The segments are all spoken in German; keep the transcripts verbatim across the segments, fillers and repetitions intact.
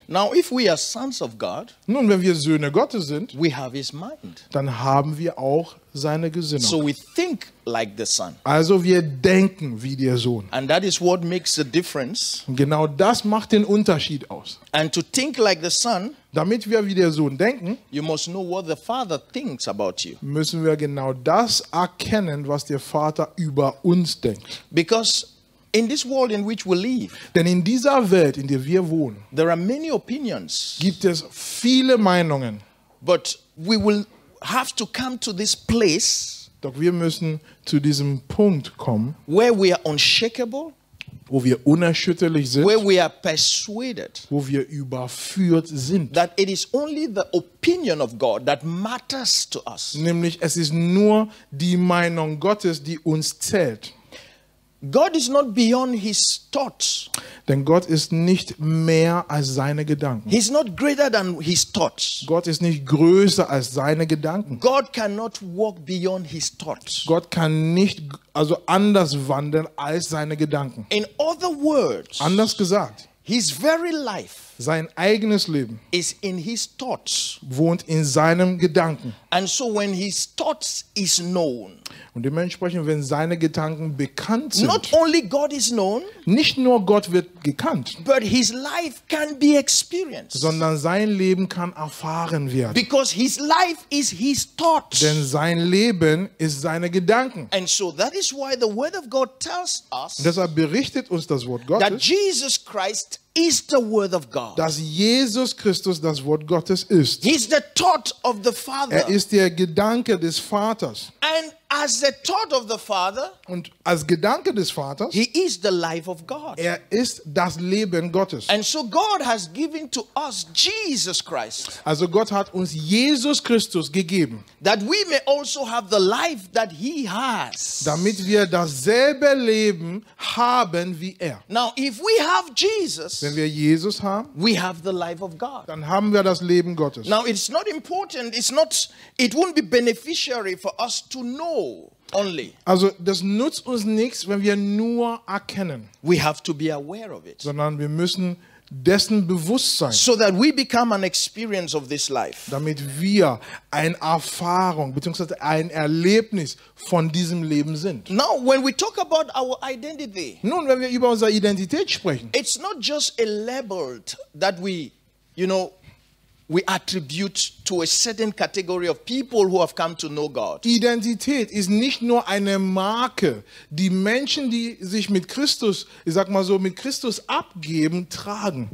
Now, if we are sons of God, Nun, wenn wir Söhne Gottes sind, we have his mind. dann haben wir auch seine Gesinnung. So we think like the Son. Also wir denken wie der Sohn. And that is what makes the difference. Und genau das macht den Unterschied aus. And to think like the Son, Damit wir wie der Sohn denken, you must know what the Father thinks about you. müssen wir genau das erkennen, was der Vater über uns denkt. Because in this world in which we live, Denn in dieser Welt, in der wir wohnen, there are many opinions, gibt es viele Meinungen. but we will have to come to this place Doch wir müssen zu diesem Punkt kommen, where we are unshakable, wo wir unerschütterlich sind, where we are persuaded wo wir überführt sind. that it is only the opinion of God that matters to us. Nämlich es ist nur die Meinung Gottes, die uns zählt. God is not beyond his thoughts. Denn Gott ist nicht mehr als seine Gedanken. He's not greater than his thoughts. Gott ist nicht größer als seine Gedanken. God cannot walk beyond his thoughts. Gott kann nicht also anders wandeln als seine Gedanken. In other words, Anders gesagt, his very life sein eigenes Leben is in his thoughts. wohnt in seinem Gedanken. And so when his thoughts is known, Und dementsprechend, wenn seine Gedanken bekannt sind, not only God is known, nicht nur Gott wird gekannt, but his life can be experienced. sondern sein Leben kann erfahren werden. Because his life is his thoughts. Denn sein Leben ist seine Gedanken. And so that is why the word of God tells us Und deshalb berichtet uns das Wort that Gottes, Jesus Christ is the word of God. dass Jesus Christus das Wort Gottes ist. He's the thought of the Father. Er ist der Gedanke des Vaters. And as the thought of the Father, Und als Gedanke des Vaters, he is the life of God. er ist das Leben Gottes. And so God has given to us Jesus Christ, Also Gott hat uns Jesus Christus gegeben, that we may also have the life that he has. damit wir dasselbe Leben haben wie er. Now, if we have Jesus, Wenn wir Jesus haben, we have the life of God. dann haben wir das Leben Gottes. Now, it's not important, it's not, it won't be beneficiary for us to know only. Also das nutzt uns nichts, wenn wir nur erkennen, We have to be aware of it, sondern wir müssen dessen bewusst sein, so that we become an experience of this life. damit wir eine Erfahrung bzw. ein Erlebnis von diesem Leben sind. Now, when we talk about our identity, Nun, wenn wir über unsere Identität sprechen, it's not just a label that we, you know, we attribute to a certain category of people who have come to know God. Identität ist nicht nur eine Marke, die Menschen, die sich mit Christus, ich sag mal so, mit Christus abgeben, tragen.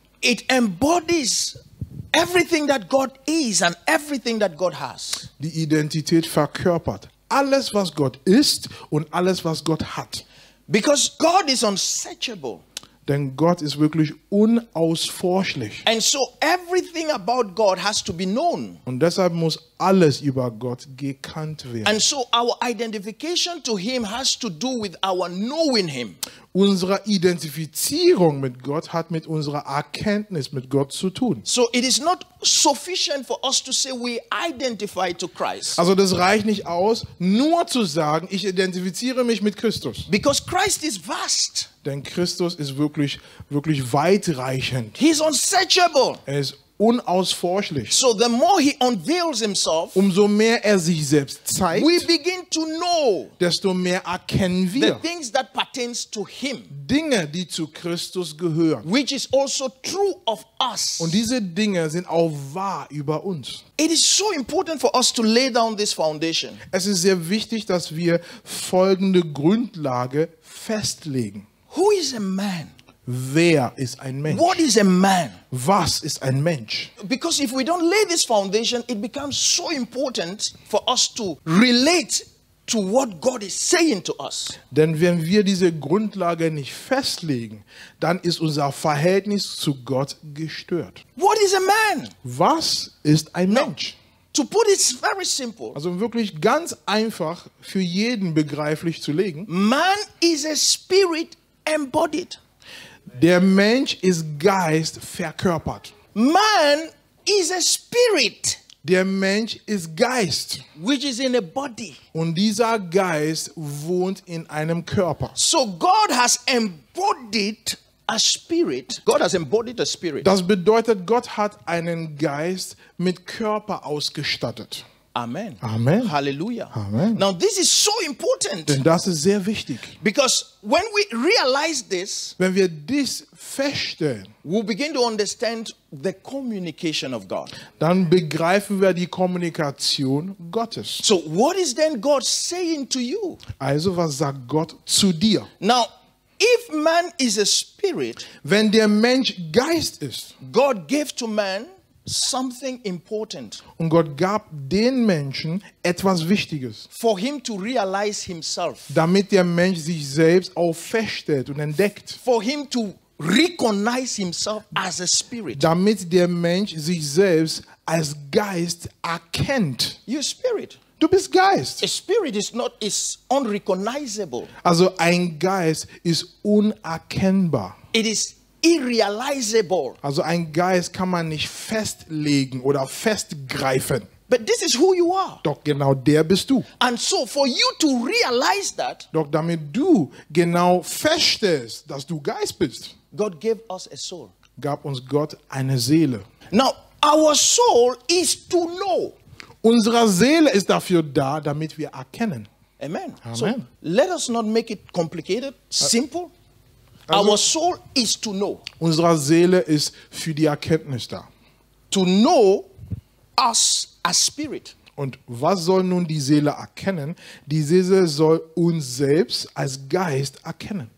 It embodies everything that God is and everything that God has. Die Identität verkörpert alles, was Gott ist und alles, was Gott hat. Because God is unsearchable. Denn Gott ist wirklich unausforschlich. And so everything about God has to be known. Und deshalb muss alles über Gott gekannt werden. And so our identification to him has to do with our knowing him. Unsere Identifizierung mit Gott hat mit unserer Erkenntnis mit Gott zu tun. So it is not sufficient for us to say we identify to Christ. Also das reicht nicht aus, nur zu sagen, ich identifiziere mich mit Christus. Because Christ is vast. Denn Christus ist wirklich, wirklich weitreichend. He's unsearchable. Er ist unausforschlich. So the more he unveils himself, Umso mehr er sich selbst zeigt, we begin to know desto mehr erkennen the wir things that pertains to him, Dinge, die zu Christus gehören. which is also true of us. Und diese Dinge sind auch wahr über uns. It is so important for us to lay down this foundation. Es ist sehr wichtig, dass wir folgende Grundlage festlegen. Who is a man? Wer ist ein Mensch? What is a man? Was ist ein Mensch? Because if we don't lay this foundation, it becomes so important for us to relate to what God is saying to us. Denn wenn wir diese Grundlage nicht festlegen, dann ist unser Verhältnis zu Gott gestört. What is a man? Was ist ein Now, Mensch? to put it very simple, Also wirklich ganz einfach für jeden begreiflich zu legen. man is a spirit embodied. Der Mensch ist Geist verkörpert. Man is a spirit Der Mensch ist Geist. which is in a body. Und dieser Geist wohnt in einem Körper. So God has embodied a spirit. God has embodied a spirit. Das bedeutet, Gott hat einen Geist mit Körper ausgestattet. Amen. Amen. Hallelujah. Amen. Now this is so important Denn das ist sehr wichtig. because when we realize this, Wenn wir dies feststellen, we'll begin to understand the communication of God. dann begreifen wir die Kommunikation Gottes. So what is then God saying to you? Also, was sagt Gott zu dir? Now, if man is a spirit, Wenn der Mensch Geist ist God gave to man something important und Gott gab den Menschen etwas Wichtiges, for him to realize himself, damit der Mensch sich selbst auch feststellt und entdeckt, for him to recognize himself as a spirit. damit der Mensch sich selbst als Geist erkennt. You're a spirit. Du bist Geist. A spirit is not is unrecognizable. Also ein Geist ist unerkennbar. It is irrealizable. Also ein Geist kann man nicht festlegen oder festgreifen. But this is who you are. Doch genau der bist du. And so for you to realize that, Doch damit du genau feststellst, dass du Geist bist, God gave us a soul. gab uns Gott eine Seele. Now, our soul is to know. Unsere Seele ist dafür da, damit wir erkennen. Amen. Amen. So let us not make it complicated, simple. Also- Our soul is to know. Unsere Seele ist für die Erkenntnis da. To know us as spirit. Und was soll nun die Seele erkennen? Die Seele soll uns selbst als Geist erkennen.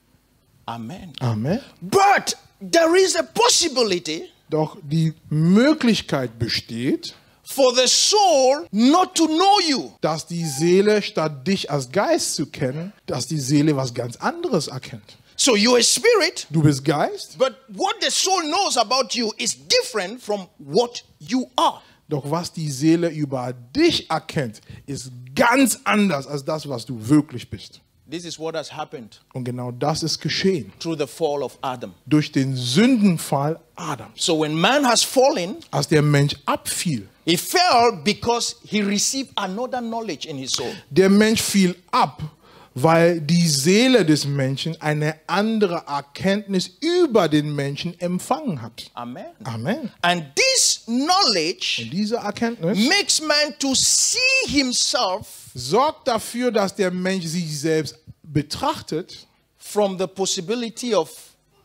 Amen. Amen. But there is a possibility Doch die Möglichkeit besteht, for the soul not to know you. dass die Seele, statt dich als Geist zu kennen, dass die Seele was ganz anderes erkennt. So you're a spirit, Du bist Geist, but what the soul knows about you is different from what you are. doch was die Seele über dich erkennt, ist ganz anders als das, was du wirklich bist. This is what has happened Und genau das ist geschehen through the fall of Adam. durch den Sündenfall Adams. So when man has fallen, Als der Mensch abfiel, he fell because he received another knowledge in his soul. der Mensch fiel ab, weil die Seele des Menschen eine andere Erkenntnis über den Menschen empfangen hat. Amen. Amen. And this knowledge Und diese Erkenntnis makes man to see himself sorgt dafür, dass der Mensch sich selbst betrachtet from the possibility of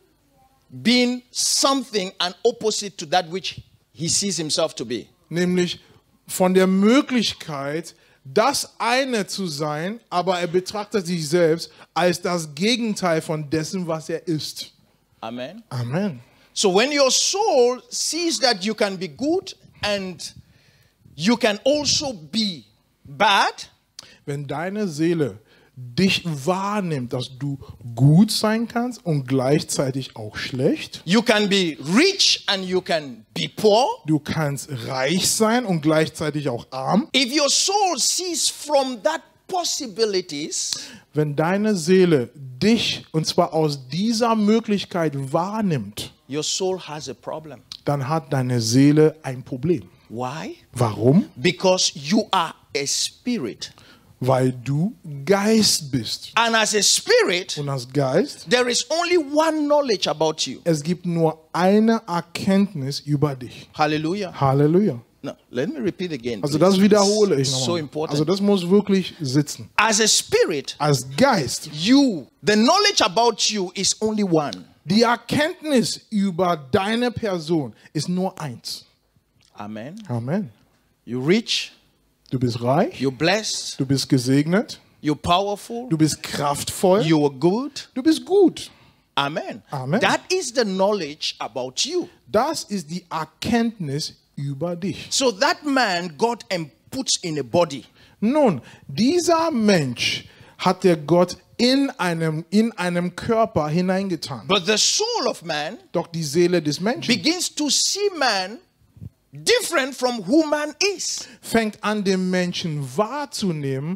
being something and opposite to that which he sees himself to be. nämlich von der Möglichkeit, das eine zu sein, aber er betrachtet sich selbst als das Gegenteil von dessen, was er ist. Amen. Amen. So when your soul sees that you can be good and you can also be bad, Wenn deine Seele dich wahrnimmt, dass du gut sein kannst und gleichzeitig auch schlecht, you can be rich and you can be poor. du kannst reich sein und gleichzeitig auch arm, If your soul sees from that possibilities, wenn deine Seele dich, und zwar aus dieser Möglichkeit wahrnimmt, your soul has a problem. dann hat deine Seele ein Problem. Why? Warum? Because you are a spirit. Weil du Geist bist. And as a spirit, Und als Geist, there is only one knowledge about you. es gibt nur eine Erkenntnis über dich. Hallelujah. Halleluja. Now, let me repeat again. Also please. das wiederhole ich It's so nochmal. important. Also das muss wirklich sitzen. As a spirit, Als Geist, you, the knowledge about you is only one. die Erkenntnis über deine Person ist nur eins. Amen. Amen. You're rich, Du bist reich, you're blessed, du bist gesegnet, you're powerful, du bist kraftvoll, you are good. du bist gut. Amen. Amen. That is the knowledge about you. Das ist die Erkenntnis über dich. So that man God and puts in a body. Nun, dieser Mensch hat der Gott in einem, in einem Körper hineingetan. But the soul of man Doch die Seele des Menschen begins to see man different from who man is. fängt an, den Menschen wahrzunehmen,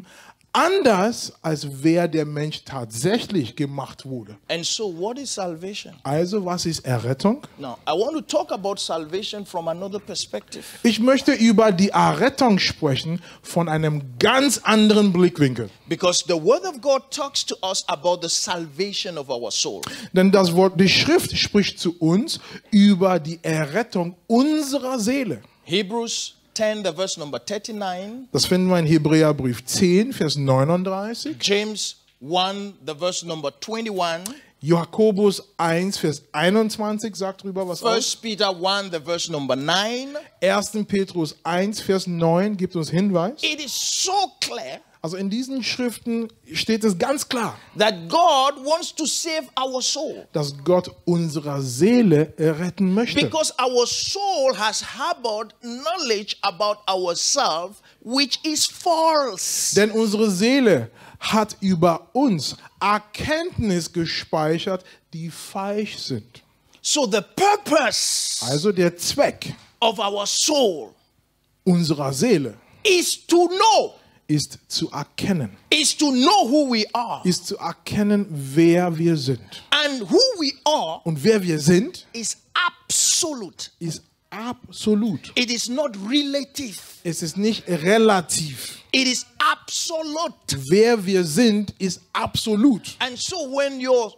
Anders als wer der Mensch tatsächlich gemacht wurde. And so, what is salvation? Also, was ist Errettung? Now, I want to talk about salvation from another perspective. Ich möchte über die Errettung sprechen von einem ganz anderen Blickwinkel. Because the Word of God talks to us about the salvation of our soul. Denn das Wort, die Schrift spricht zu uns über die Errettung unserer Seele. Hebrews ten, the verse number thirty-nine. Das finden wir in Hebräerbrief zehn, Vers neununddreißig. James one, the verse number twenty-one. Jakobus eins, Vers einundzwanzig sagt drüber was aus. First Peter one, the verse number nine. erster Petrus eins, Vers neun gibt uns Hinweis. It is so clear Also in diesen Schriften steht es ganz klar, that God wants to save our soul. dass Gott unsere Seele retten möchte. Because our soul has harbored knowledge about ourselves, which is false. Denn unsere Seele hat über uns Erkenntnis gespeichert, die falsch sind. So the purpose Also der Zweck of our soul unserer Seele is to know, ist zu erkennen, is to know who we are. ist zu erkennen, wer wir sind. And who we are Und wer wir sind, is absolute. ist absolut. It is not relative. Es ist nicht relativ. It is absolute. Wer wir sind, ist absolut. And so when your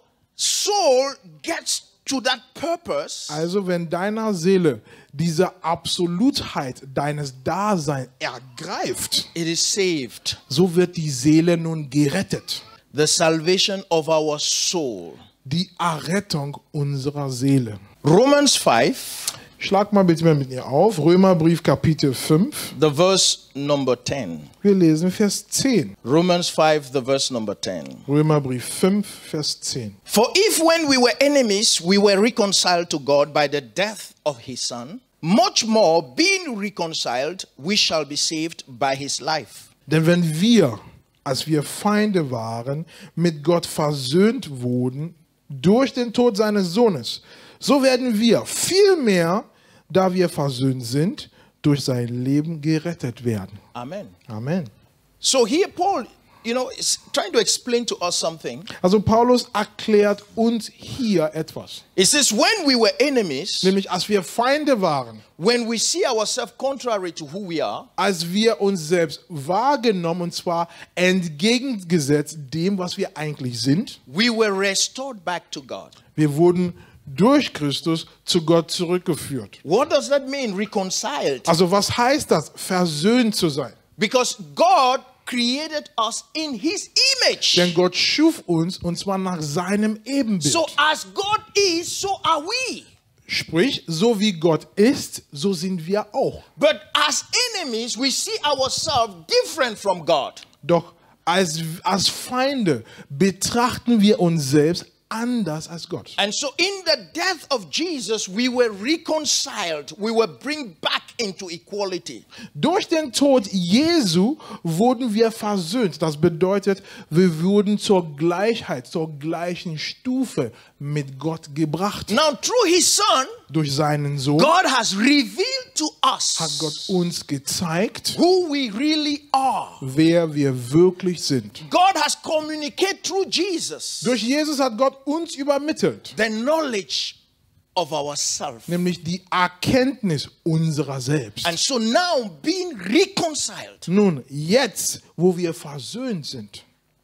soul gets to that purpose, Also wenn deiner Seele diese Absolutheit deines Daseins ergreift, it is saved. so wird die Seele nun gerettet. The salvation of our soul. Die Errettung unserer Seele. Romans five, Schlag mal bitte mal mit mir auf, Römerbrief Kapitel fünf. the verse number ten. Wir lesen Vers zehn. Romans five, the verse number ten. Römerbrief fünf, Vers zehn. For if when we were enemies, we were reconciled to God by the death of his son, much more being reconciled, we shall be saved by his life. Denn wenn wir, als wir Feinde waren, mit Gott versöhnt wurden durch den Tod seines Sohnes, so werden wir vielmehr, da wir versöhnt sind, durch sein Leben gerettet werden. Amen. Amen. So here Paul, you know, is trying to explain to us something. Also Paulus erklärt uns hier etwas. He says, when we were enemies, Nämlich, als wir Feinde waren, when we see ourselves contrary to who we are, als wir uns selbst wahrgenommen, und zwar entgegengesetzt dem, was wir eigentlich sind, we were restored back to God. wir wurden durch Christus zu Gott zurückgeführt. What does that mean, reconciled? Also was heißt das, versöhnt zu sein? Because God created us in his image. Denn Gott schuf uns, und zwar nach seinem Ebenbild. So as God is, so are we. Sprich, so wie Gott ist, so sind wir auch. But as enemies, we see ourselves different from God. Doch als, als Feinde betrachten wir uns selbst anders als Gott. And so in the death of Jesus, we were reconciled. We were bring back into equality. Durch den Tod Jesu wurden wir versöhnt. Das bedeutet, wir wurden zur Gleichheit, zur gleichen Stufe mit Gott gebracht. Now through his son, Durch seinen Sohn God has revealed to hat us Gott uns gezeigt, who we really are. wer wir wirklich sind. God has communicated through Jesus Durch Jesus hat Gott uns übermittelt, the knowledge of ourselves. nämlich die Erkenntnis unserer selbst. And so now being reconciled, Nun, jetzt, wo wir versöhnt sind,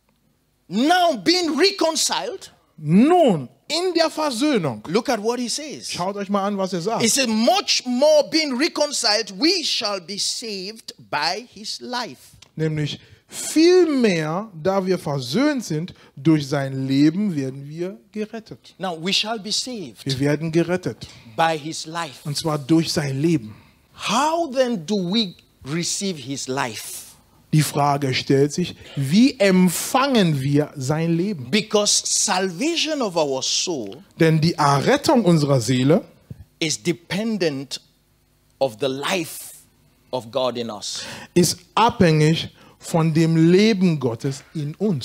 now being reconciled, nun, in der Versöhnung, look at what he says. schaut euch mal an, was er He sagt. says, much more being reconciled, we shall be saved by his life. Nämlich viel mehr, da wir versöhnt sind, durch sein Leben werden wir gerettet. Now we shall be saved Wir werden gerettet. by his life. Und zwar durch sein Leben. How then do we receive his life? Die Frage stellt sich, wie empfangen wir sein Leben? Because salvation of our soul Denn die Errettung unserer Seele is dependent of the life of God in us. ist abhängig von dem Leben Gottes in uns.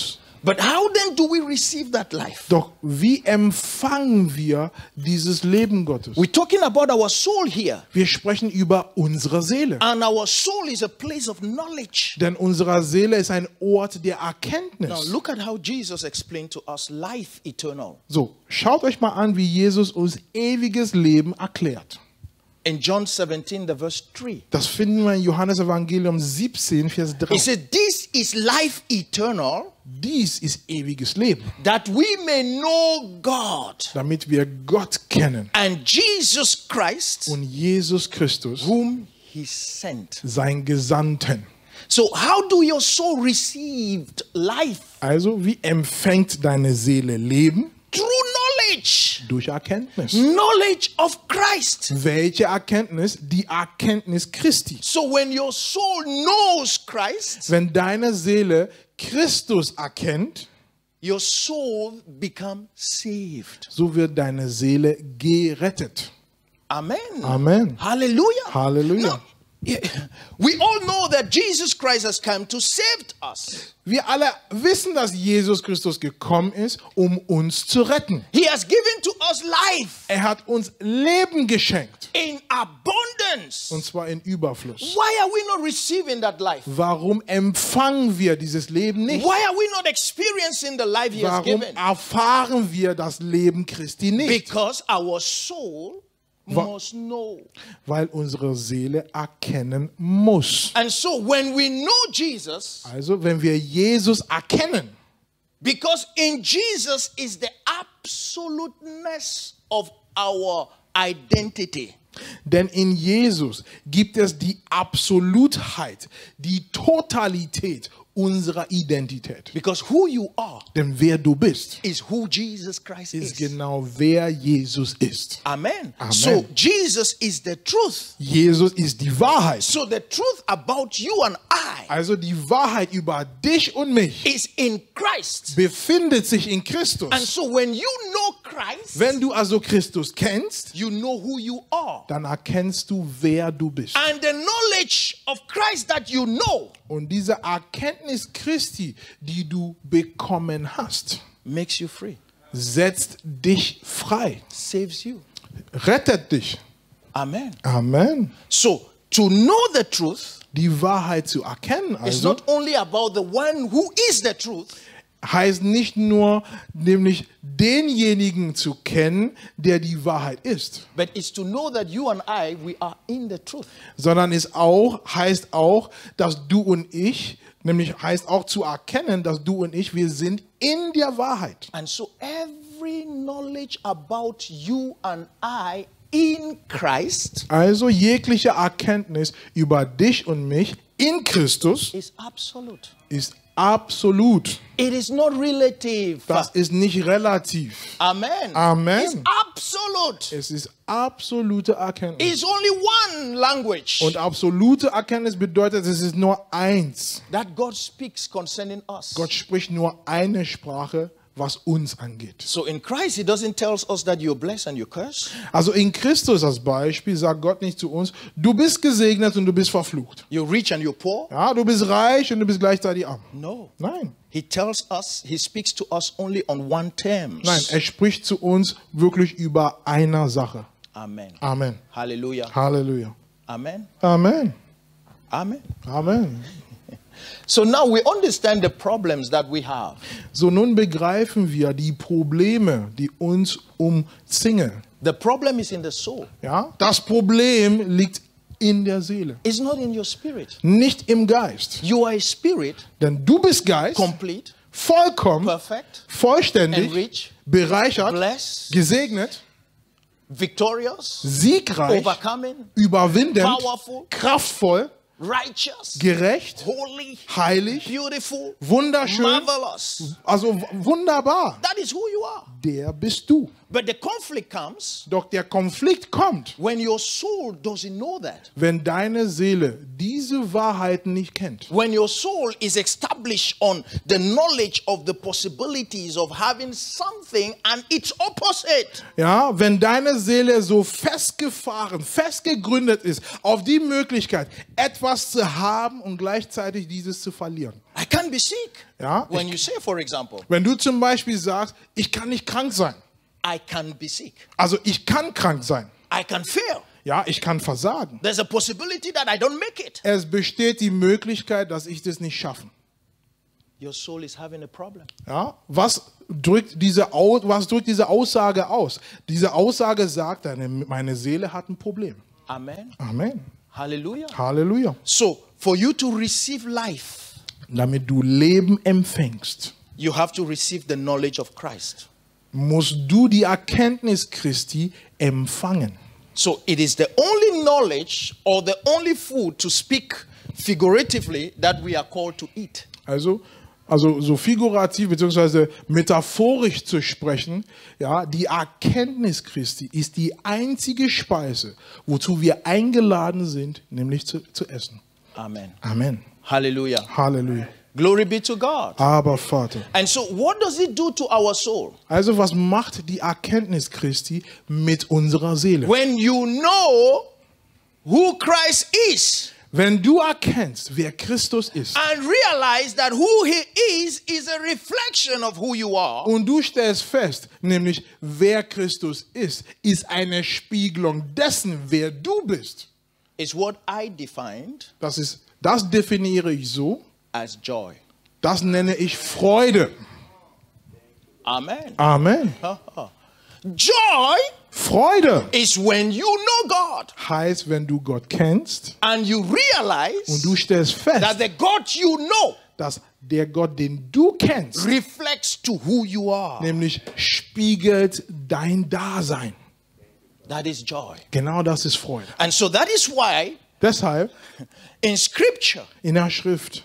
But how then do we receive that life? Doch wie empfangen wir dieses Leben Gottes? We're talking about our soul here. Wir sprechen über unsere Seele. And our soul is a place of knowledge. Denn unsere Seele ist ein Ort der Now Erkenntnis. look at how Jesus explained to us life eternal. So, schaut euch mal an, wie Jesus uns ewiges Leben erklärt. In John seventeen, the verse three. Das finden wir in Johannes Evangelium siebzehn, Vers He drei. said, this is life eternal, Dies ist ewiges Leben, that we may know God damit wir Gott kennen and Jesus Christ, und Jesus Christus, whom he sent. sein Gesandten. So how do your soul receive life? Also, wie empfängt deine Seele Leben? Through knowledge. Durch Erkenntnis. Knowledge of Christ. Welche Erkenntnis? Die Erkenntnis Christi. So when your soul knows Christ, Wenn deine Seele Christus erkennt, your soul becomes saved. so wird deine Seele gerettet. Amen. Amen. Hallelujah. Halleluja. Now, yeah, we all know that Jesus Christ has come to save us. Wir alle wissen, dass Jesus Christus gekommen ist, um uns zu retten. He has given to us life Er hat uns Leben geschenkt. in abundance. Und zwar in Überfluss. Why are we not receiving that life? Warum empfangen wir dieses Leben nicht? Why are we not experiencing the life he has Warum given? erfahren wir das Leben Christi nicht? Because our soul must know. Weil unsere Seele erkennen muss. And so when we know Jesus, Also, wenn wir Jesus erkennen, because in Jesus is the absoluteness of our identity. denn in Jesus gibt es die Absolutheit, die Totalität unserer Identität. Because who you are Denn wer du bist, is who Jesus Christ ist is. genau wer Jesus ist. Amen. Amen. So Jesus is the truth. Jesus ist die Wahrheit. So the truth about you and I Also die Wahrheit über dich und mich is in Christ. befindet sich in And Christus. so when you know Christ, Wenn du also Christus kennst, you know who you are. dann erkennst du, wer du bist. And the knowledge of Christ that you know Und diese Erkenntnis Christi, die du bekommen hast, makes you free, setzt dich frei, saves you. rettet dich. Amen. Amen. So to know the truth Die Wahrheit zu erkennen, is also, not only about the one who is the truth, heißt nicht nur, nämlich denjenigen zu kennen, der die Wahrheit ist, but it's to know that you and I, we are in the truth. sondern es auch, heißt auch, dass du und ich, nämlich heißt auch zu erkennen, dass du und ich, wir sind in der Wahrheit. And so every knowledge about you and I in Christ Also jegliche Erkenntnis über dich und mich in Christus is absolute. ist absolut. It is not relative. Das ist nicht relativ. Amen. Amen. It's absolute. Es ist absolute Erkenntnis. It's only one language Und absolute Erkenntnis bedeutet, es ist nur eins. that God speaks concerning us. Gott spricht nur eine Sprache, was uns angeht. So in Christ, He doesn't tell us that you're blessed and you're cursed. Also in Christus als Beispiel sagt Gott nicht zu uns, du bist gesegnet und du bist verflucht. You're rich and you're poor. Ja, du bist reich und du bist gleichzeitig arm. No. Nein. He tells us, He speaks to us only on one terms. Nein, er spricht zu uns wirklich über eine Sache. Amen. Amen. Hallelujah. Halleluja. Amen. Amen. Amen. Amen. So now we understand the problems that we have. So nun begreifen wir die Probleme, die uns umzingeln. The problem is in the soul. Ja? Das Problem liegt in der Seele, It's not in your spirit. nicht im Geist. You are a spirit, Denn du bist Geist, complete, vollkommen, perfect, vollständig, enriched, bereichert, blessed, gesegnet, victorious, siegreich, overcoming, überwindend, powerful, kraftvoll, righteous, gerecht, holy, heilig, beautiful, wunderschön, marvelous. also w- wunderbar. That is who you are. Der bist du. But the conflict comes Doch der Konflikt kommt, when your soul doesn't know that. wenn deine Seele diese Wahrheiten nicht kennt. When your soul is established on the knowledge of the possibilities of having something and its opposite. Ja, wenn deine Seele so festgefahren, festgegründet ist auf die Möglichkeit, etwas zu haben und gleichzeitig dieses zu verlieren. I I can't be sick. Ja, When ich, you say, for example, wenn du zum Beispiel sagst, ich kann nicht krank sein. I can be sick. Also ich kann krank sein. I can fail. Ja, ich kann versagen. There's a possibility that I don't make it. Es besteht die Möglichkeit, dass ich das nicht schaffe. Your soul is having a problem. Ja, was drückt diese, Au- was drückt diese Aussage aus? Diese Aussage sagt, deine, meine Seele hat ein Problem. Amen. Amen. Hallelujah. Halleluja. So, for you to receive life, Damit du Leben empfängst, you have to receive the knowledge of Christ. musst du die Erkenntnis Christi empfangen. So, it is the only knowledge or the only food, to speak figuratively, that we are called to eat. Also, also so figurativ bzw. metaphorisch zu sprechen, ja, die Erkenntnis Christi ist die einzige Speise, wozu wir eingeladen sind, nämlich zu, zu essen. Amen. Amen. Hallelujah. Halleluja. Glory be to God. Aber Vater. And so, what does it do to our soul? Also was macht die Erkenntnis Christi mit unserer Seele? When you know who Christ is Wenn du erkennst, wer Christus ist, and realize that who he is is a reflection of who you are, und du stellst fest, nämlich wer Christus ist, ist eine Spiegelung dessen, wer du bist. is what I defined Das ist, das definiere ich so. as joy. Das nenne ich Freude. Amen. Amen. Joy Freude is when you know God heißt, wenn du Gott kennst and you und realize du stellst that fest, the God you know dass der Gott, den du kennst, reflects to who you are. nämlich spiegelt dein Dasein. That is joy. Genau das ist Freude. And so that is why Deshalb in scripture in der Schrift,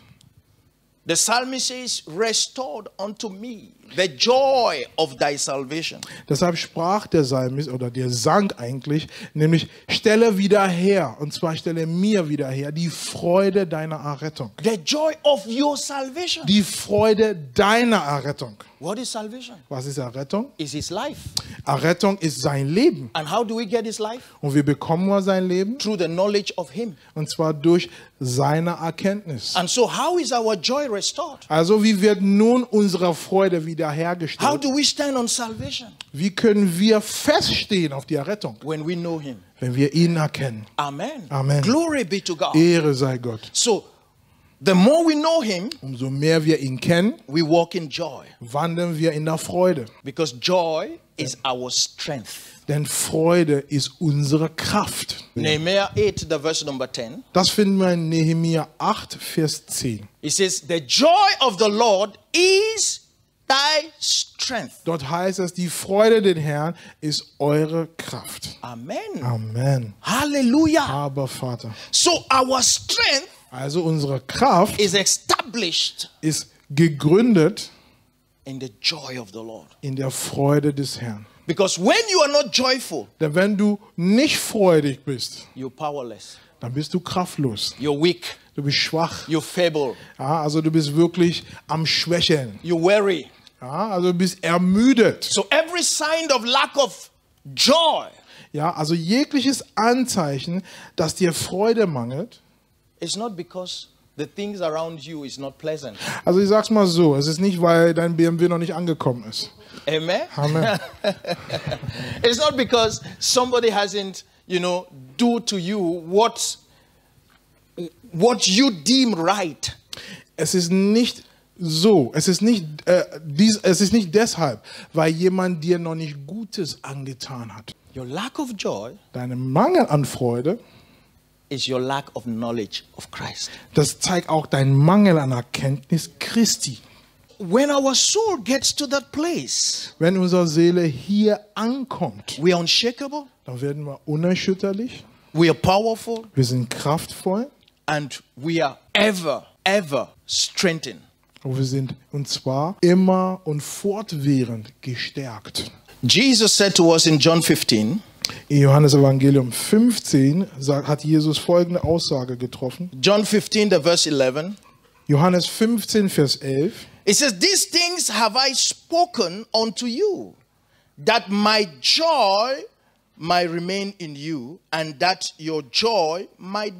the psalmist says, restored unto me the joy of thy salvation. deshalb sprach der Psalmist oder der sang eigentlich, nämlich stelle wieder her, und zwar stelle mir wieder her, die Freude deiner Errettung. The joy of your salvation. Die Freude deiner Errettung. What is salvation? Was ist Errettung? Is his life. Errettung ist sein Leben. And how do we get his life? Und wir bekommen nur sein Leben, Through the knowledge of him. und zwar durch seine Erkenntnis. And so how is our joy restored? Also wie wird nun unsere Freude How wiederhergestellt? do we stand on salvation? Wie können wir feststehen auf die Errettung, When we know him. wenn wir ihn erkennen? Amen. Amen. Glory be to God. Ehre sei Gott. So, the more we know him, Umso mehr wir ihn kennen, we walk in joy. wandeln wir in der Freude. Because joy is our strength. Denn Freude ist unsere Kraft. Nehemiah eight, the verse number ten. Das finden wir in Nehemia acht, Vers zehn. It says, the joy of the Lord is thy strength. Dort heißt es, die Freude den Herrn ist eure Kraft. Amen. Amen. Hallelujah. Aber Vater. So our strength Also unsere Kraft is established ist gegründet in the joy of the Lord. in der Freude des Herrn. Because when you are not joyful, Denn wenn du nicht freudig bist, you're powerless. dann bist du kraftlos. You're weak. Du bist schwach. You're feeble. Ja, also du bist wirklich am Schwächeln. You're weary. Ja, also du bist ermüdet. So every sign of lack of joy Ja, also jegliches Anzeichen, dass dir Freude mangelt. is not because the things around you is not pleasant. Also ich sag's mal so, es ist nicht, weil dein B M W noch nicht angekommen ist. Amen. Amen. It's not because somebody hasn't, you know, do to you what what you deem right. Es ist nicht so, es ist nicht, äh, dies, es ist nicht deshalb, weil jemand dir noch nicht Gutes angetan hat. Your lack of joy Dein Mangel an Freude, is your lack of knowledge of Christ. das zeigt auch dein Mangel an Erkenntnis Christi. When our soul gets to that place, Wenn unsere Seele hier ankommt, we are unshakable, dann werden wir unerschütterlich, we are powerful, wir sind kraftvoll and we are ever, ever strengthened. und wir sind, und zwar immer und fortwährend gestärkt. Jesus said to us in John fifteen, In Johannes Evangelium fünfzehn sagt, hat Jesus folgende Aussage getroffen. John fifteen, the verse eleven. Johannes fünfzehn, Vers elf. It says, these things have I spoken unto you, that my joy might remain in you, and that your joy might be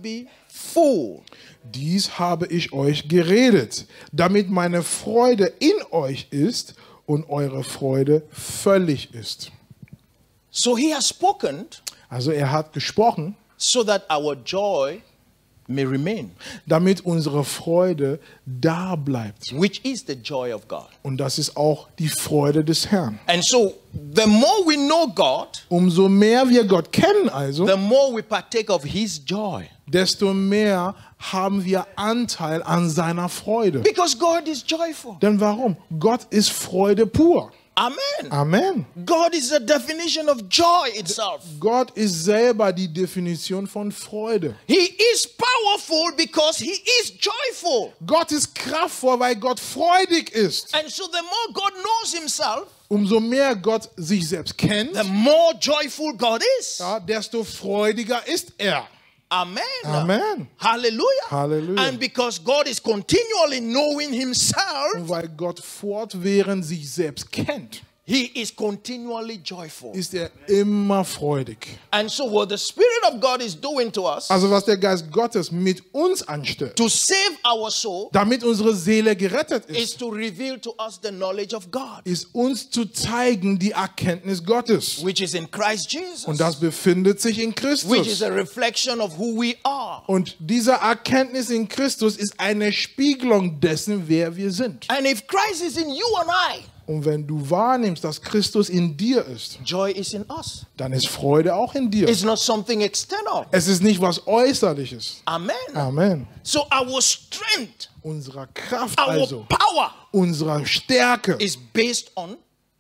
full. Dies habe ich euch geredet, damit meine Freude in euch ist und eure Freude völlig ist. So he has spoken Also er hat gesprochen, so that our joy may remain, damit unsere Freude da bleibt. which is the joy of God. Und das ist auch die Freude des Herrn. And so the more we know God, Umso mehr wir Gott kennen also, the more we partake of his joy. desto mehr haben wir Anteil an seiner Freude. Because God is joyful. Denn warum? Gott ist Freude pur. Amen. Amen. God is the definition of joy itself. Gott ist selber die Definition von Freude. He is powerful because he is joyful. Gott ist kraftvoll, weil Gott freudig ist. And so the more God knows himself, Umso mehr Gott sich selbst kennt, the more joyful God is. ja, desto freudiger ist er. Amen. Amen. Hallelujah. Hallelujah. And because God is continually knowing himself, Und weil Gott fortwährend sich selbst kennt, he is continually joyful. ist er immer freudig. And so what the Spirit of God is doing to us Also was der Geist Gottes mit uns anstellt, to save our soul damit unsere Seele gerettet is ist, to reveal to us the knowledge of God, ist uns zu zeigen die Erkenntnis Gottes. which is in Christ Jesus, Und das befindet sich in which is Christus. a reflection of who we are. Und diese Erkenntnis in Christus ist eine Spiegelung dessen, wer wir sind. And if Christ is in you and I, Und wenn du wahrnimmst, dass Christus in dir ist, joy is in us. dann ist Freude auch in dir. It's not something external. Es ist nicht was Äußerliches. Amen. Amen. So our strength, Unsere Kraft our also, power unsere Stärke is based on,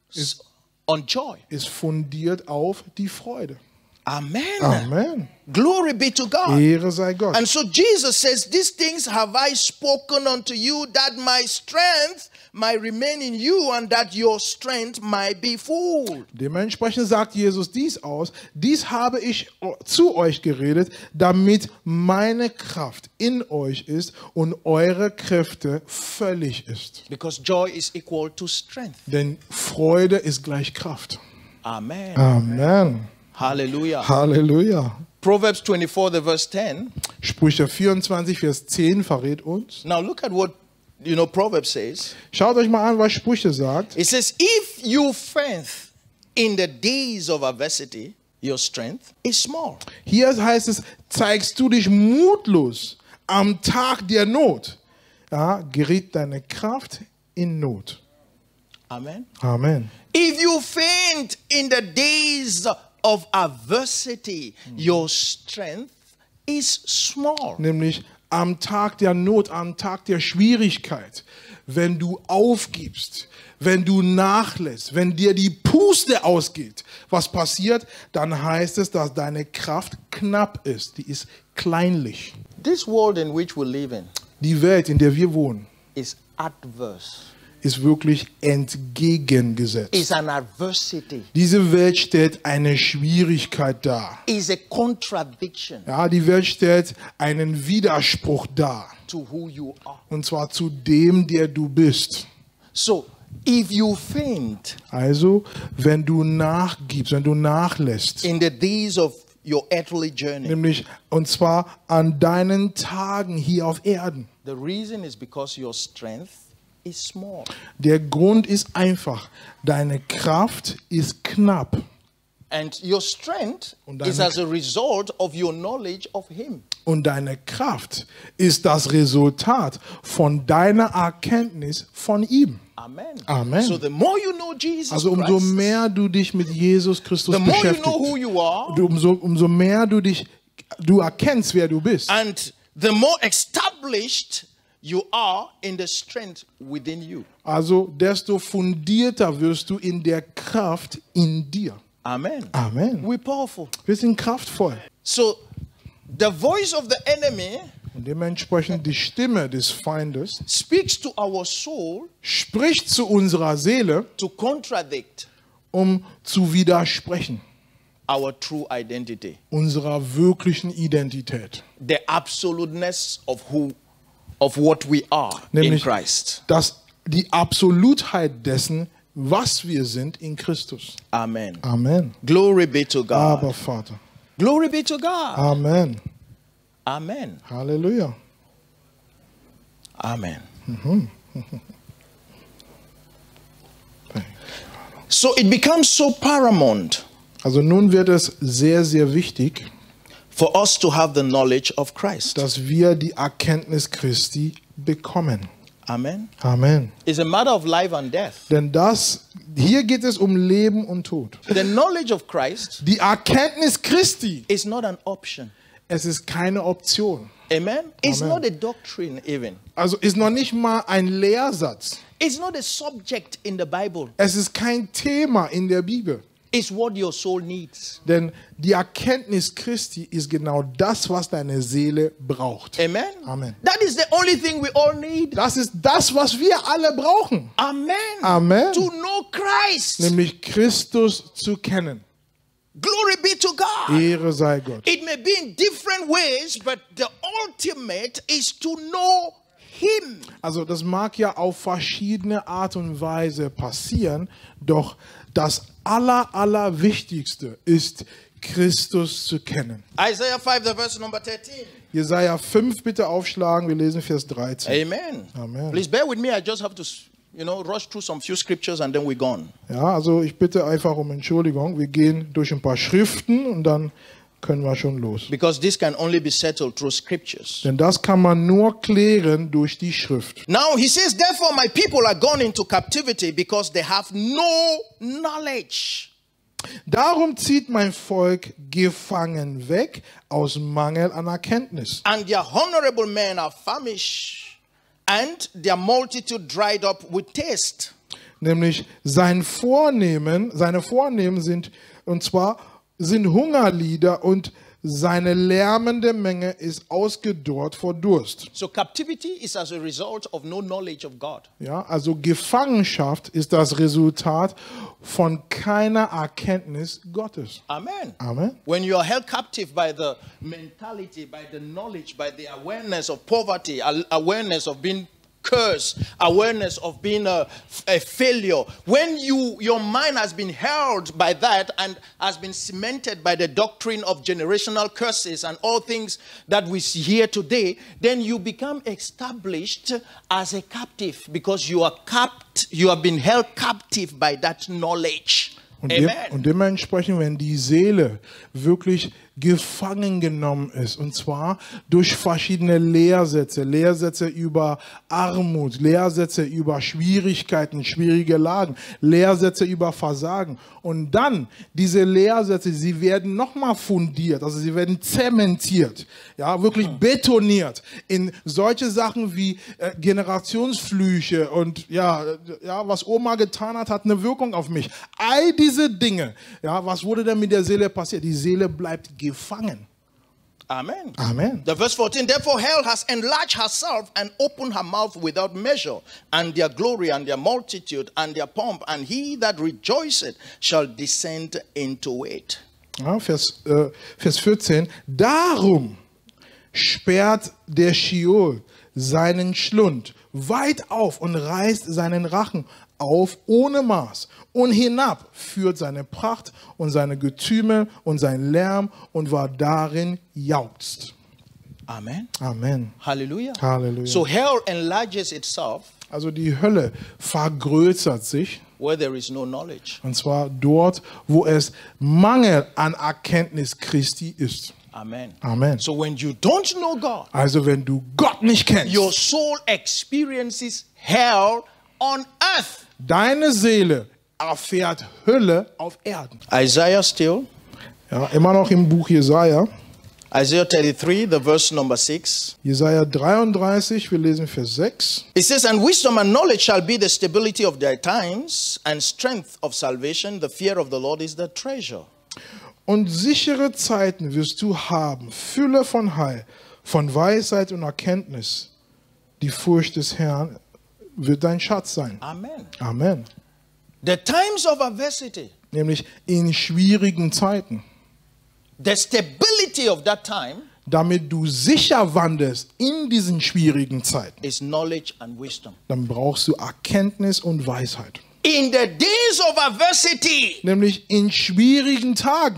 on joy. ist fundiert auf die Freude. Amen. Amen. Glory be to God. Ehre sei Gott. And so Jesus says, these things have I spoken unto you, that my strength might remain in you, and that your strength might be full. Dementsprechend sagt Jesus dies aus: Dies habe ich zu euch geredet, damit meine Kraft in euch ist und eure Kräfte völlig ist. Because joy is equal to strength. Denn Freude ist gleich Kraft. Amen. Amen. Hallelujah. Halleluja. Proverbs twenty-four, the verse ten. Sprüche vierundzwanzig, Vers zehn verrät uns. Now look at what, you know, Proverbs says. Schaut euch mal an, was Sprüche sagt. It says, if you faint in the days of adversity, your strength is small. Hier heißt es, zeigst du dich mutlos am Tag der Not, ja, gerät deine Kraft in Not. Amen. Amen. If you faint in the days of adversity, your strength is small. Nämlich am Tag der Not, am Tag der Schwierigkeit, wenn du aufgibst, wenn du nachlässt, wenn dir die Puste ausgeht, was passiert? Dann heißt es, dass deine Kraft knapp ist, die ist kleinlich. This world in which we live in Die Welt, in der wir wohnen, is adverse. ist wirklich entgegengesetzt. Is an adversity. Diese Welt stellt eine Schwierigkeit dar. Is a contradiction Ja, die Welt stellt einen Widerspruch dar. to who you are. Und zwar zu dem, der du bist. So, if you faint Also, wenn du nachgibst, wenn du nachlässt, in the days of your earthly journey, nämlich, und zwar an deinen Tagen hier auf Erden. the reason is because your strength is small. Der Grund ist einfach, deine Kraft ist knapp. And your strength Und deine- is as a result of your knowledge of Him. Und deine Kraft ist das Resultat von deiner Erkenntnis von ihm. Amen. Amen. So the more you know Jesus Also umso Christ, mehr du dich mit Jesus Christus the more you beschäftigst, know who you are, du- umso, umso mehr du dich, du erkennst, wer du bist. and the more established you are in the strength within you. Also desto fundierter wirst du in der Kraft in dir. Amen. Amen. We're powerful. Wir sind kraftvoll. So the voice of the enemy Und dementsprechend die Stimme des Feindes speaks to our soul spricht zu unserer Seele, to contradict um zu widersprechen our true identity, unserer wirklichen Identität. the absoluteness of who, of what we are in Nämlich Christ. dass die Absolutheit dessen, was wir sind in Christus. Amen. Amen. Glory be to God. Aber Vater. Glory be to God. Amen. Amen. Halleluja. Amen. So it becomes so paramount Also nun wird es sehr, sehr wichtig, for us to have the knowledge of Christ. dass wir die Erkenntnis Christi bekommen. Amen. Amen. It's a matter of life and death. Denn das, hier geht es um Leben und Tod. The knowledge of Christ Die Erkenntnis Christi, is not an option. es ist keine Option. Amen. It's Amen. not a doctrine even. Also ist noch nicht mal ein Lehrsatz. It's not a subject in the Bible. Es ist kein Thema in der Bibel. It's what your soul needs. Denn die Erkenntnis Christi ist genau das, was deine Seele braucht. Amen. Amen. That is the only thing we all need. Das ist das, was wir alle brauchen. Amen. Amen. To know Christ. Nämlich Christus zu kennen. Glory be to God. Ehre sei Gott. It may be in different ways, but the ultimate is to know Him. Also das mag ja auf verschiedene Art und Weise passieren, doch das aller, aller Wichtigste ist, Christus zu kennen. Isaiah five, the verse number thirteen. Jesaja fünf bitte aufschlagen, wir lesen Vers dreizehn. Amen. Amen. Please bear with me. I just have to, you know, rush through some few scriptures and then we're gone. Ja, also ich bitte einfach um Entschuldigung. Wir gehen durch ein paar Schriften und dann können wir schon los. Because this can only be settled through scriptures. Denn das kann man nur klären durch die Schrift. Now he says, therefore my people are gone into captivity because they have no knowledge. Darum zieht mein Volk gefangen weg aus Mangel an Erkenntnis. And their honorable men are famished, and their multitude dried up with taste. Nämlich sein Vornehmen, seine Vornehmen sind, und zwar sind Hungerlieder und seine lärmende Menge ist ausgedorrt vor Durst. So captivity is as a result of no knowledge of God. Ja, also Gefangenschaft ist das Resultat von keiner Erkenntnis Gottes. Amen. Amen. When you are held captive by the mentality, by the knowledge, by the awareness of poverty, a- awareness of being cursed, awareness of being a, a failure, when you your mind has been held by that and has been cemented by the doctrine of generational curses and all things that we see here today, then you become established as a captive because you are capt, you have been held captive by that knowledge. Und, dem, Amen. und dementsprechend, wenn die Seele wirklich gefangen genommen ist, und zwar durch verschiedene Lehrsätze, Lehrsätze über Armut, Lehrsätze über Schwierigkeiten, schwierige Lagen, Lehrsätze über Versagen. Und dann diese Lehrsätze, sie werden nochmal fundiert, also sie werden zementiert, ja, wirklich betoniert in solche Sachen wie äh, Generationsflüche und ja, ja, was Oma getan hat, hat eine Wirkung auf mich. All diese Dinge, ja, was wurde denn mit der Seele passiert? Die Seele bleibt gefangen. Amen. Amen. The verse fourteen, therefore hell has enlarged herself and opened her mouth without measure, and their glory and their multitude and their pomp, and he that rejoiceth shall descend into it. Ja, Vers, äh, Vers vierzehn. Darum sperrt der Scheol seinen Schlund weit auf und reißt seinen Rachen auf ohne Maß. Und hinab führt seine Pracht und seine Getümmel und sein Lärm und war darin jauchzt. Amen. Amen. Hallelujah. Halleluja. So hell enlarges itself Also die Hölle vergrößert sich, where there is no knowledge. und zwar dort, wo es Mangel an Erkenntnis Christi ist. Amen. Amen. So when you don't know God, Also wenn du Gott nicht kennst, your soul experiences hell on earth. deine Seele erfährt Hölle auf Erden. Isaiah still. Ja, immer noch im Buch Jesaja. Isaiah thirty-three, the verse number six. Jesaja dreiunddreißig, wir lesen Vers sechs. It says, and wisdom and knowledge shall be the stability of their times, and strength of salvation. The fear of the Lord is the treasure. Und sichere Zeiten wirst du haben, Fülle von Heil, von Weisheit und Erkenntnis. Die Furcht des Herrn wird dein Schatz sein. Amen. Amen. The times of adversity, Nämlich in schwierigen Zeiten. the stability of that time Damit du sicher wandelst in diesen schwierigen Zeiten, is knowledge and wisdom. dann brauchst du Erkenntnis und Weisheit. In the days of adversity, Nämlich in schwierigen Tagen,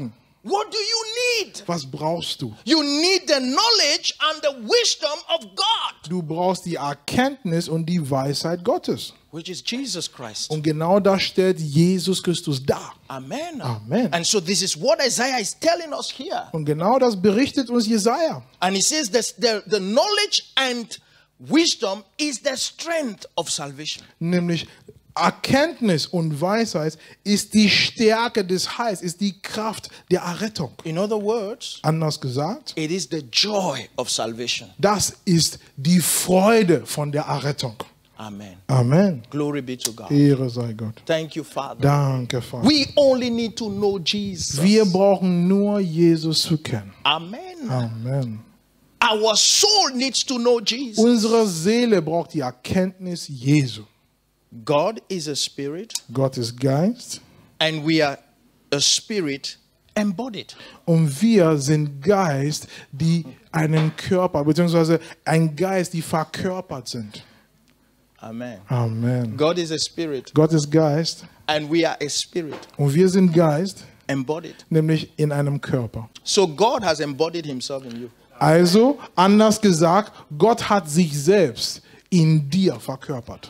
What do you need? Was brauchst du? You need the knowledge and the wisdom of God, Du brauchst die Erkenntnis und die Weisheit Gottes. which is Jesus Christ. Und genau das stellt Jesus Christus dar. Amen. Amen. And so this is what Isaiah is telling us here. Und genau das berichtet uns Jesaja. And he says that the, the knowledge and wisdom is the strength of salvation. Nämlich Erkenntnis und Weisheit ist die Stärke des Heils, ist die Kraft der Errettung. In other words, Anders gesagt, it is the joy of salvation. das ist die Freude von der Errettung. Amen. Amen. Glory be to God. Ehre sei Gott. Thank you, Father. Danke, Vater. We only need to know Jesus. Wir brauchen nur Jesus zu kennen. Amen. Amen. Our soul needs to know Jesus. Unsere Seele braucht die Erkenntnis Jesu. God is a spirit, Gott ist Geist and we are a spirit embodied. und wir sind Geist, die einen Körper, beziehungsweise ein Geist, die verkörpert sind. Amen. Amen. God is a spirit, Gott ist Geist and we are a spirit und wir sind Geist, embodied. nämlich in einem Körper. So God has embodied himself in you. Also, anders gesagt, Gott hat sich selbst in dir verkörpert.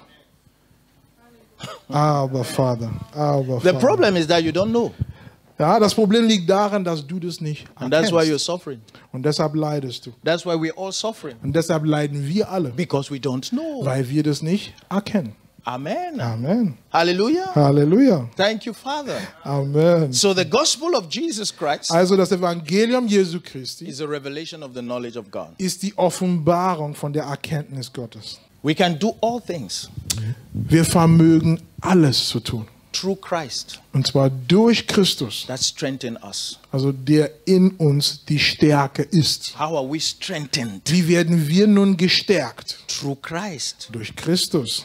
Aber Vater, aber The Vater. problem is that you don't know, Ja, das Problem liegt daran, dass du das nicht and that's why you're erkennst. suffering. Und deshalb leidest du. That's why we're all suffering, Und deshalb leiden wir alle, because we don't know. weil wir das nicht erkennen. Amen. Amen. Hallelujah. Halleluja. Thank you, Father. Amen. So the gospel of Jesus Christ Also das Evangelium Jesu Christi is a revelation of the knowledge of God. ist die Offenbarung von der Erkenntnis Gottes. We can do all things Wir vermögen alles zu tun. through Christ Und zwar durch Christus, that strengthen us. also der in uns die Stärke ist. How are we strengthened? Wie werden wir nun gestärkt? Through Christ. Durch Christus.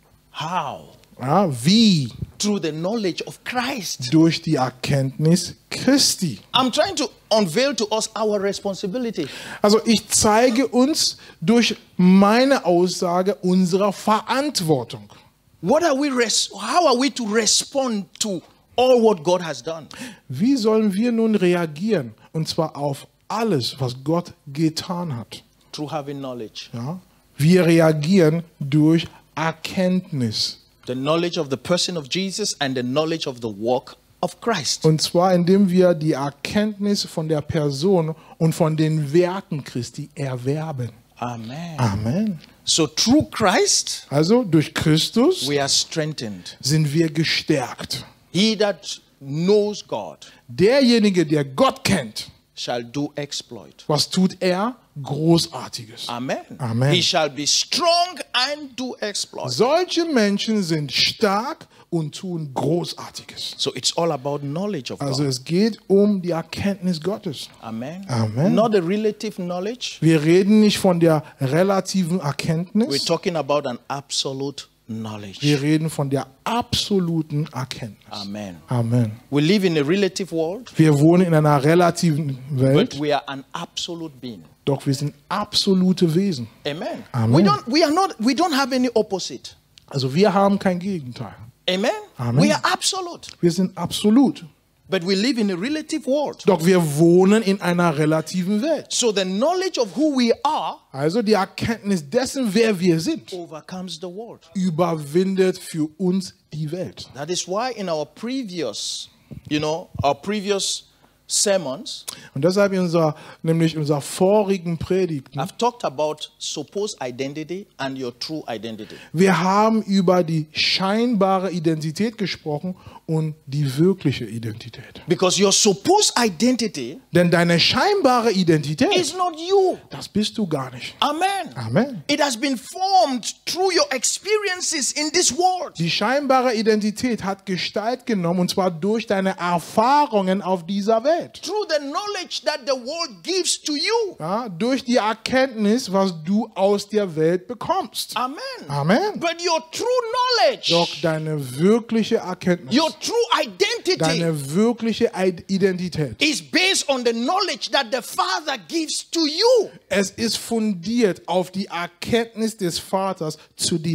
How? Ja, wie? Through the knowledge of Christ. Durch die Erkenntnis Christi. I'm trying to unveil to us our responsibility. Also ich zeige uns durch meine Aussage unserer Verantwortung. What are we res- how are we to respond to all what God has done? Wie sollen wir nun reagieren? Und zwar auf alles, was Gott getan hat. Through having knowledge. Ja? Wir reagieren durch Erkenntnis. The knowledge of the person of Jesus and the knowledge of the work of Christ. Und zwar indem wir die Erkenntnis von der Person und von den Werken Christi erwerben. Amen. Amen. So through Christ, Also durch Christus we are strengthened. sind wir gestärkt. He that knows God Derjenige, der Gott kennt, shall do exploit. was tut er? Großartiges. Amen. Amen. He shall be strong and do exploit. Solche Menschen sind stark und tun Großartiges. So it's all about knowledge of Also God. es geht um die Erkenntnis Gottes. Amen. Amen. Not a relative knowledge. Wir reden nicht von der relativen We're Erkenntnis, talking about an absolute knowledge. wir reden von der absoluten Erkenntnis. Amen. Amen. We live in a relative world, Wir wohnen in einer relativen but Welt, we are an absolute being. doch wir sind absolute Wesen. Amen. Amen. We don't we are not we don't have any opposite. Also wir haben kein Gegenteil. Amen. Amen. We are absolute. Wir sind absolut. But we live in a relative world. Doch wir wohnen in einer relativen Welt. So the knowledge of who we are Also die Erkenntnis dessen, wer wir sind, overcomes the world. überwindet für uns die Welt. That is why in our previous, you know, our previous sermons, Und deshalb in unserer, nämlich unserer vorigen Predigt, I've talked about supposed identity and your true identity. wir haben über die scheinbare Identität gesprochen und die wirkliche Identität. Because your supposed identity Denn deine scheinbare Identität, is not you. das bist du gar nicht. Amen. Amen. It has been formed through your experiences in this world. Die scheinbare Identität hat Gestalt genommen, und zwar durch deine Erfahrungen auf dieser Welt. Through the knowledge that the world gives to you. Ja, durch die Erkenntnis, was du aus der Welt bekommst. Amen. Amen. But your true knowledge, Doch deine wirkliche Erkenntnis, your true identity deine wirkliche Identität, is based on the knowledge that the Father gives to you. es ist fundiert auf die Erkenntnis des Vaters zu dir.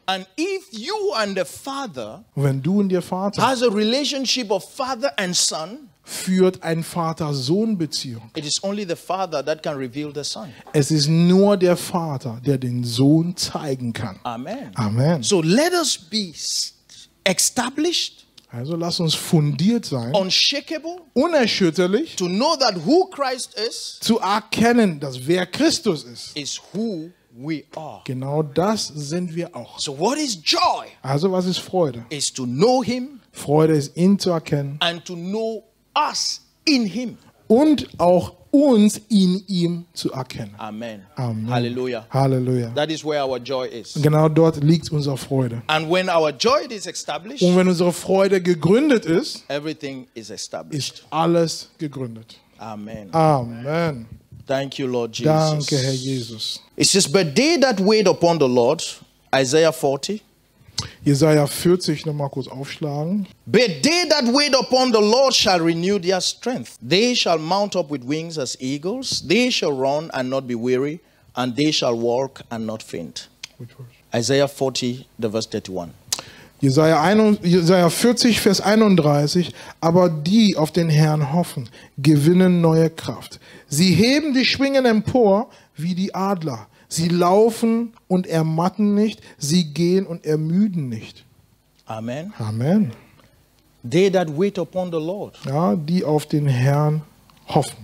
And if you and the Father Und wenn du und der Vater has a relationship of father and son, führt eine Vater-Sohn-Beziehung. it is only the Father that can reveal the Son. Es ist nur der Vater, der den Sohn zeigen kann. Amen. Amen. So let us be s- established, Also lass uns fundiert sein, unshakable, unerschütterlich, to know that who Christ is, zu erkennen, dass wer Christus ist. is who we are. Genau das sind wir auch. So what is joy? Also was ist Freude? Is to know Him Freude ist, ihn zu erkennen and to know us in Him. und auch uns in ihm zu erkennen. Amen. Amen. Hallelujah. Halleluja. That is where our joy is. Genau dort liegt unsere Freude. And when our joy is established, Und wenn unsere Freude gegründet ist, everything is established. ist alles gegründet. Amen. Amen. Thank you, Lord Jesus. Danke, Herr Jesus. It says, but they that wait upon the Lord, Isaiah forty, Jesaja vierzig nochmal kurz aufschlagen. but they that wait upon the Lord shall renew their strength. They shall mount up with wings as eagles. They shall run and not be weary, and they shall walk and not faint. Isaiah forty, the verse thirty-one. Jesaja, ein, Jesaja vierzig, Vers einunddreißig. Aber die auf den Herrn hoffen, gewinnen neue Kraft. Sie heben die Schwingen empor wie die Adler. Sie laufen und ermatten nicht. Sie gehen und ermüden nicht. Amen. Amen. They that wait upon the Lord. Ja, die auf den Herrn hoffen.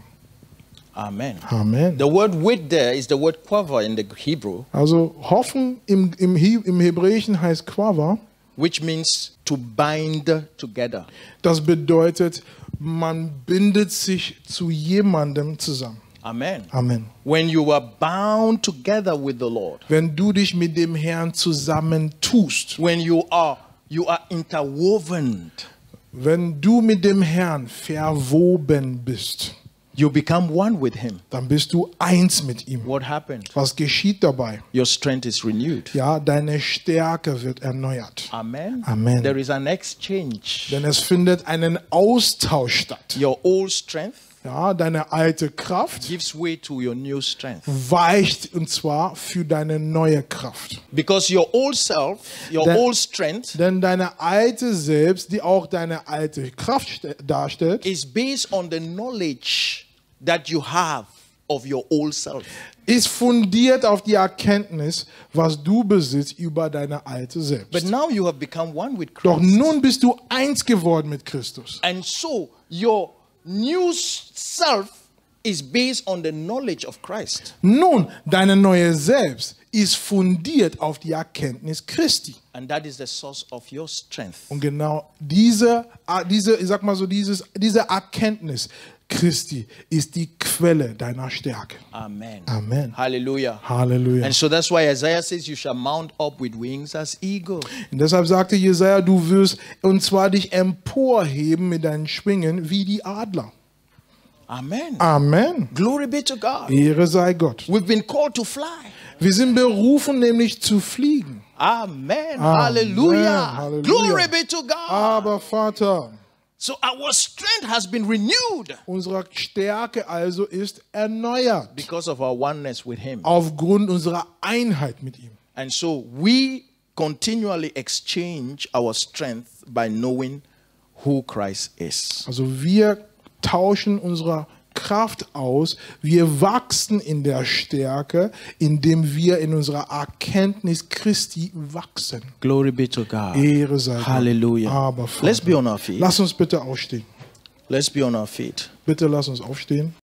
Amen. Amen. The word wait there is the word quava in the Hebrew, Also hoffen im, im, He- im Hebräischen heißt Quava. which means to bind together. Das bedeutet, man bindet sich zu jemandem zusammen. Amen. Amen. When you are bound together with the Lord, Wenn du dich mit dem Herrn zusammentust, when you are you are interwoven, wenn du mit dem Herrn verwoben bist, you become one with Him. dann bist du eins mit ihm. What happened? Was geschieht dabei? Your strength is renewed. Ja, deine Stärke wird erneuert. Amen. Amen. There is an exchange. Denn es findet einen Austausch statt. Your old strength Ja, deine alte Kraft gives way to your new strength. weicht, und zwar für deine neue Kraft. Because your old self, your That- old strength Denn deine alte Selbst, die auch deine alte Kraft ste- darstellt, is based on the knowledge that you have of your old self. ist fundiert auf die Erkenntnis, was du besitzt über deine alte But Selbst. now you have become one with Doch Christ. nun bist du eins geworden mit Christus. And so your new self is based on the knowledge of Christ. Nun, deine neue Selbst ist fundiert auf die Erkenntnis Christi. And that is the source of your strength. Und genau diese, äh, diese, ich sag mal so, dieses, diese Erkenntnis Christi ist die Quelle deiner Stärke. Amen. Amen. Hallelujah. Halleluja. And so that's why Isaiah says you shall mount up with wings as eagles. Und deshalb sagte Jesaja, du wirst und zwar dich emporheben mit deinen Schwingen wie die Adler. Amen. Amen. Glory be to God. Ehre sei Gott. We've been called to fly. Wir sind berufen, nämlich zu fliegen. Amen. Hallelujah. Halleluja. Glory be to God. Aber Vater, So our strength has been renewed unsere Stärke also ist erneuert because of our oneness with Him. aufgrund unserer Einheit mit ihm. And so we continually exchange our strength by knowing who Christ is. Also wir tauschen unsere Kraft aus, wir wachsen in der Stärke, indem wir in unserer Erkenntnis Christi wachsen. Glory be to God. Ehre sei Gott. Hallelujah. Aber Let's Vater, be on our feet. lass uns bitte aufstehen. Let's be on our feet. Bitte lass uns aufstehen.